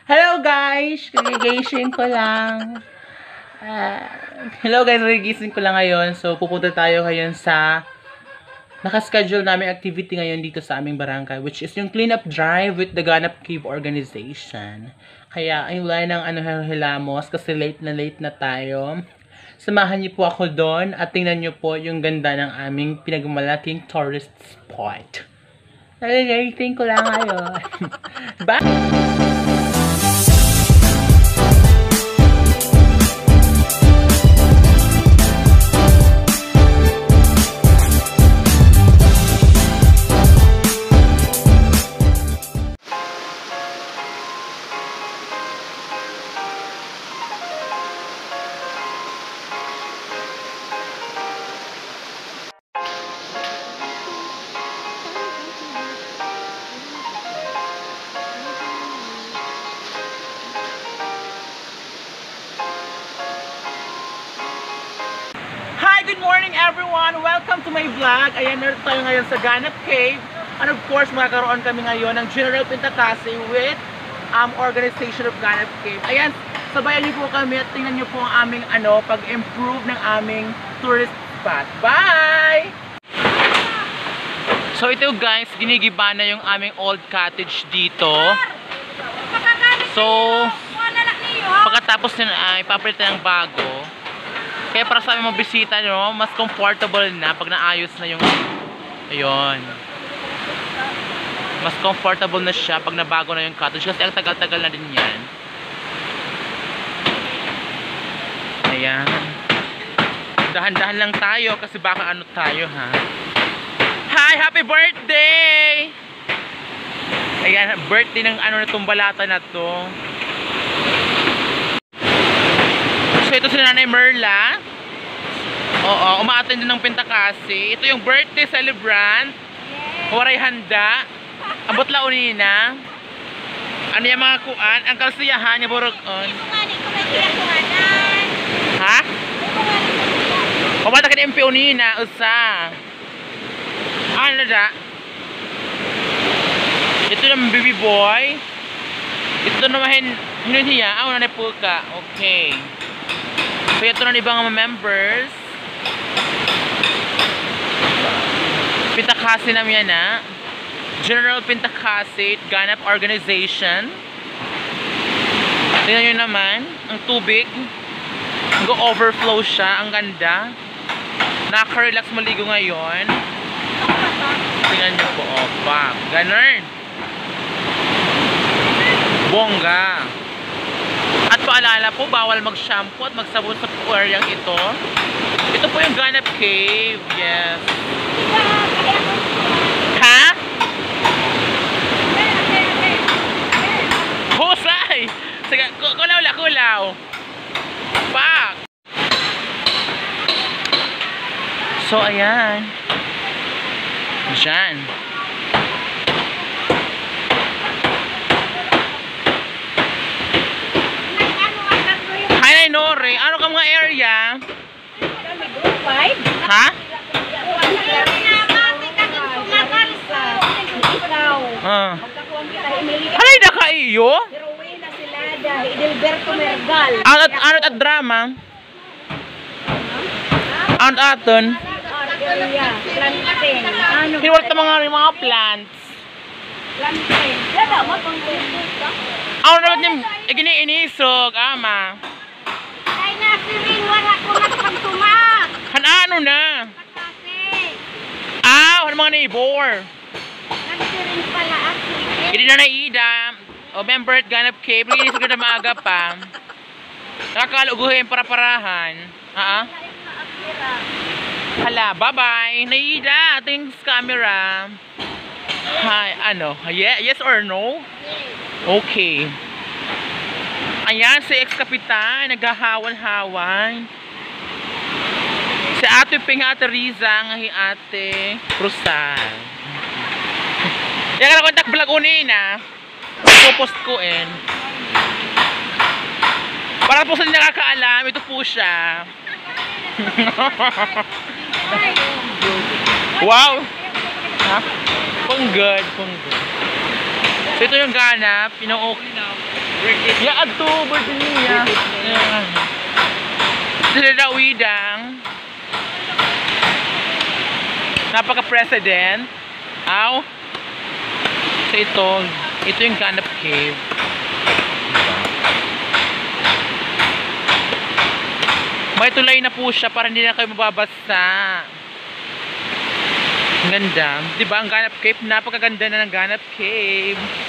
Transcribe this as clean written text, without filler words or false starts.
Hello guys! Nagigising ko lang. Hello guys, nagigising ko lang ngayon. So, pupunta tayo ngayon sa nakaschedule namin activity ngayon dito sa aming barangay, which is yung cleanup drive with the Ganap Cave organization. Kaya, ay wala ng hilamos kasi late na tayo. Samahan niyo po ako doon at tingnan niyo po yung ganda ng aming pinagmalaking tourist spot. Nagigising ko lang ngayon. Bye! Good morning everyone! Welcome to my vlog. Ayan, naroon tayo ngayon sa Ganap Cave. And of course, magkakaroon kami ngayon ng General Pintakasi with organization of Ganap Cave. Ayan, sabayan niyo po kami at tingnan niyo po ang aming pag-improve ng aming tourist spot. Bye! So ito guys, ginigiba na yung aming old cottage dito. So, pagkatapos na ipapalitan ng bago. Kaya para sa aming mga bisita, no, mas comfortable na pag naayos na yung ayun. Mas comfortable na siya pag nabago na yung cottage kasi ang tagal-tagal na din yan. Ayan. Dahan-dahan lang tayo kasi baka ano tayo, ha. Hi! Happy birthday! Ayan, birthday ng na tumbalata na to. So ito si Nanay Merla. Oo, umaattend din ng Pintakasi. Ito yung birthday celebrant. Waray handa. Abot launina. Ano yung mga kuan? Ang kalsiyahan niya Borongan. Ha? Pumata ka ni MPO nina. Usa. Ano da? Ito naman baby boy. Ito naman hinuhiya. Nanay Pulka. Okay. So ito na ibang mga members. Pintakasi namin yan, ha. General Pintakasi Ganap Organization. Tingnan nyo naman ang tubig. Nag-overflow siya. Ang ganda. Nakaka-relax maligo ngayon. Tingnan nyo po. Opa. Ganun. Bongga. At paalala po, bawal mag-shampoo at magsabon sa areang ito. Ito po yung Ganap Cave. Yes. Ha? Husay! Sige, kulaw. Pak! So, ayan. Diyan. Nore, ano ka mga area? Ha? Halay na ka iyo? Anot at drama? Anot aton? Hinulat na mga plants. Ano naman yung giniinisog, ama? Ano na? Ano mga neighbor? Hindi na naida. O member at Ganap Cave. Linis ko na maaga pa. Nakakaluguhin para-parahan. Hala, bye-bye. Naida, thanks camera. Hi, yes or no? Okay. Ayan, si ex-kapitan, naghahawan-hawan. Si Ate Ping, Ate Riza, ngahi Ate Rosal. Yan ka na contact vlog unin, ha. Ipopost ko, Para po sa nakakaalam, ito po siya. Wow! Ha? Pang good. So ito yung ganap, yeah, ato, birthday niya. Sila na uwidang. Napaka-president. Aw. So ito yung Ganap Cave. May tulay na po siya para hindi na kayo mababasa. Ang ganda. Diba ang Ganap Cave? Napakaganda na ng Ganap Cave.